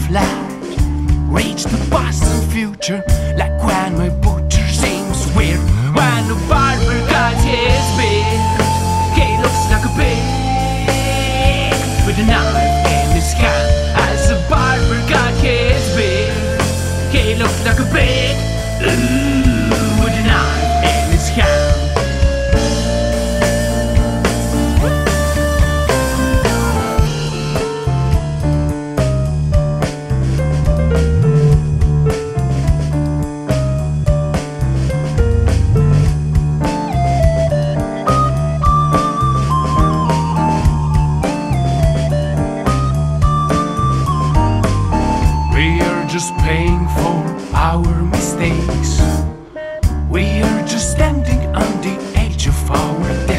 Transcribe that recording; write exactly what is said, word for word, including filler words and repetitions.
flight, reach the past and future, like when my butcher sings weird. When the barber got his beard, he looks like a pig with a knife in his hand. As the barber got his beard, he looked like a pig ooh, with a knife in his hand. Just paying for our mistakes. We are just standing on the edge of our